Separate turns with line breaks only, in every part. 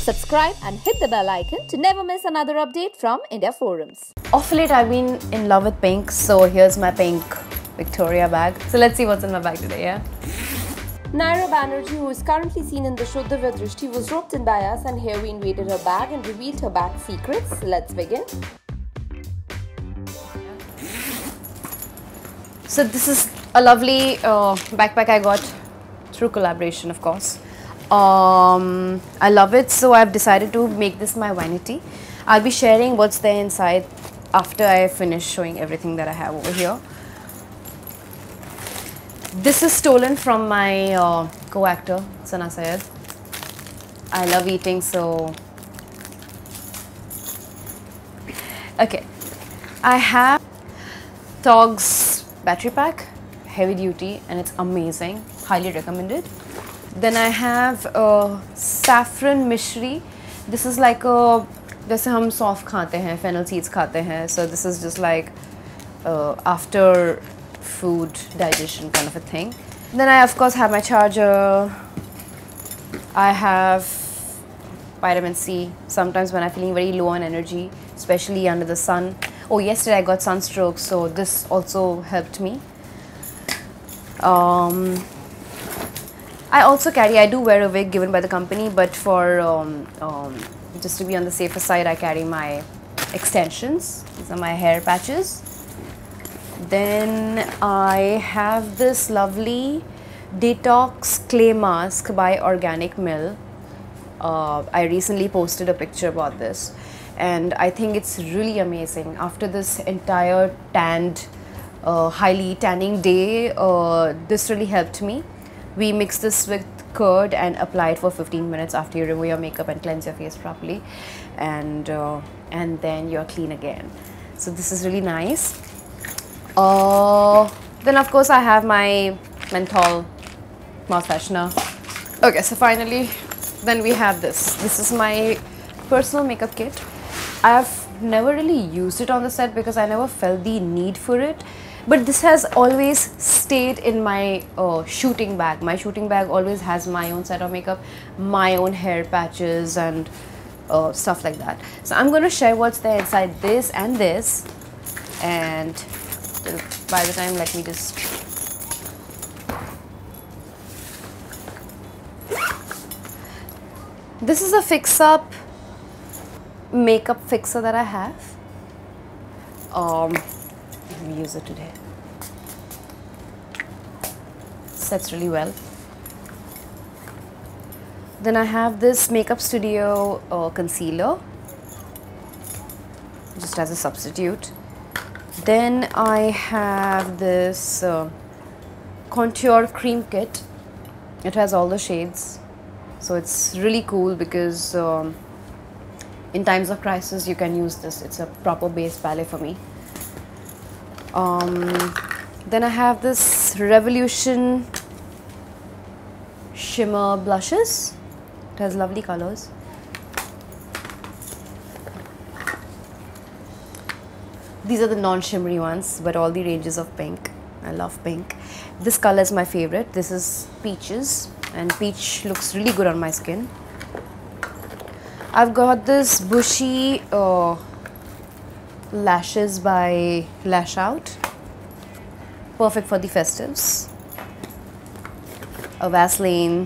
subscribe and hit the bell icon to never miss another update from India Forums.
Of late, I've been in love with pink, so here's my pink Victoria bag. So let's see what's in my bag today, yeah?
Nyra Banerjee, who is currently seen in the show Divya Drishti, was roped in by us, and here we invaded her bag and revealed her bag secrets. Let's begin.
So this is a lovely backpack I got through collaboration, of course. I love it, so I've decided to make this my vanity. I'll be sharing what's there inside after I finish showing everything that I have over here. This is stolen from my co-actor, Sana Syed. I love eating, so... Okay. I have Tog's battery pack, heavy duty, and it's amazing. Highly recommended. Then I have saffron mishri. This is like a... जैसे हम सौंफ खाते हैं, fennel seeds खाते हैं. So this is just like after food digestion kind of a thing. Then I of course have my charger. I have vitamin C. Sometimes when I'm feeling very low on energy, especially under the sun. Oh, yesterday I got sunstroke, so this also helped me. I also carry, I do wear a wig given by the company, but for just to be on the safer side, I carry my extensions. These are my hair patches. Then I have this lovely detox clay mask by Organic Mill. I recently posted a picture about this, and I think it's really amazing. After this entire tanned, highly tanning day, this really helped me. We mix this with curd and apply it for 15 minutes after you remove your makeup and cleanse your face properly, and then you're clean again. So this is really nice. Then of course I have my menthol mouth freshener. Okay, so finally, then we have this. This is my personal makeup kit. I've never really used it on the set because I never felt the need for it. But this has always stayed in my shooting bag. My shooting bag always has my own set of makeup, my own hair patches and stuff like that. So I'm going to share what's there inside this and this. And by the time, let me just... This is a fix-up makeup fixer that I have. Let me use it today. Sets really well. Then I have this Makeup Studio concealer, just as a substitute. Then I have this contour cream kit. It has all the shades, so it's really cool because in times of crisis you can use this. It's a proper base palette for me. Then I have this Revolution shimmer blushes. It has lovely colors. These are the non-shimmery ones, but all the ranges of pink. I love pink. This color is my favorite. This is peaches, and peach looks really good on my skin. I've got this bushy lashes by Lash Out. Perfect for the festives. A Vaseline,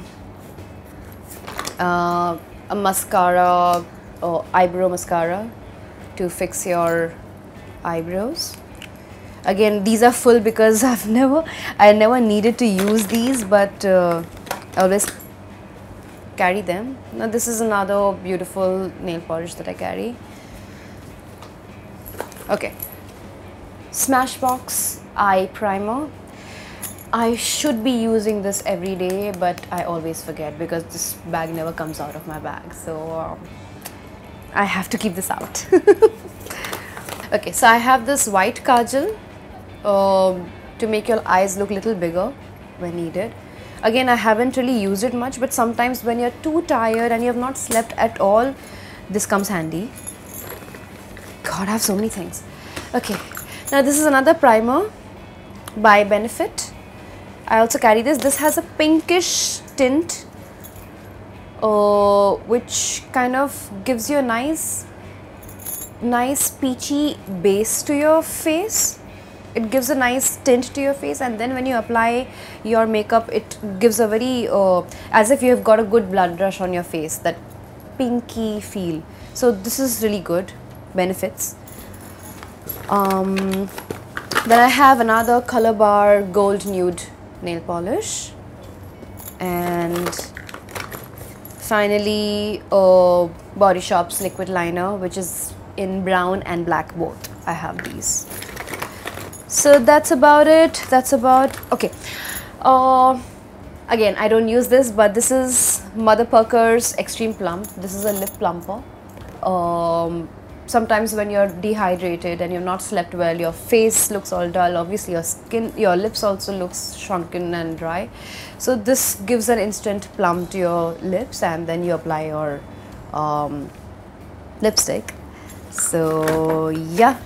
a mascara, eyebrow mascara to fix your eyebrows. Again, these are full because I never needed to use these, but I always carry them. Now this is another beautiful nail polish that I carry. Okay, Smashbox eye primer. I should be using this every day, but I always forget because this bag never comes out of my bag, so I have to keep this out. Okay, so I have this white kajal to make your eyes look a little bigger when needed. Again, I haven't really used it much, but sometimes when you're too tired and you have not slept at all, this comes handy. God, I have so many things. Okay, now this is another primer by Benefit. I also carry this. This has a pinkish tint which kind of gives you a nice peachy base to your face. It gives a nice tint to your face, and then when you apply your makeup, it gives a very as if you have got a good blood rush on your face, that pinky feel. So this is really good, benefits. Then I have another Color Bar Gold Nude nail polish, and finally Body Shop's liquid liner, which is in brown and black both. I have these. So that's about it. Okay. Again, I don't use this, but this is Mother Pucker's Extreme Plump. This is a lip plumper. Sometimes when you're dehydrated and you've not slept well, your face looks all dull. Obviously, your lips also looks shrunken and dry. So this gives an instant plump to your lips, and then you apply your lipstick. So yeah.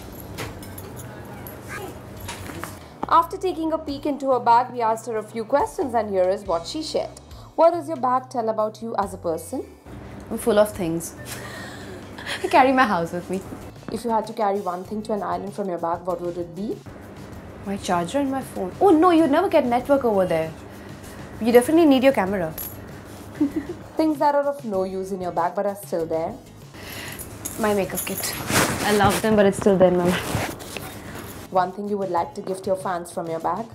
After taking a peek into her bag, we asked her a few questions, and here is what she shared. What does your bag tell about you as a person?
I'm full of things. I carry my house with me.
If you had to carry one thing to an island from your bag, what would it be?
My charger and my phone. Oh no, you'd never get network over there. You definitely need your camera.
Things that are of no use in your bag but are still there.
My makeup kit. I love them, but it's still there in my bag.
One thing you would like to gift your fans from your bag?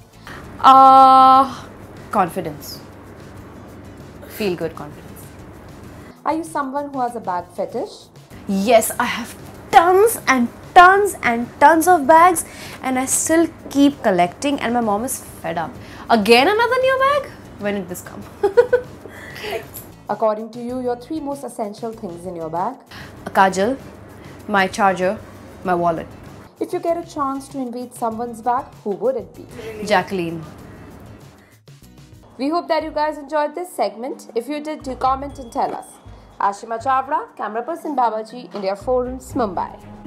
Confidence. Feel good confidence.
Are you someone who has a bag fetish?
Yes, I have tons and tons and tons of bags, and I still keep collecting, and my mom is fed up. Again another new bag? When did this come?
According to you, your 3 most essential things in your bag?
A kajal, my charger, my wallet.
If you get a chance to invade someone's bag, who would it be?
Jacqueline.
We hope that you guys enjoyed this segment. If you did, do comment and tell us. Ashima Chavra, camera person Babaji, India Forums, Mumbai.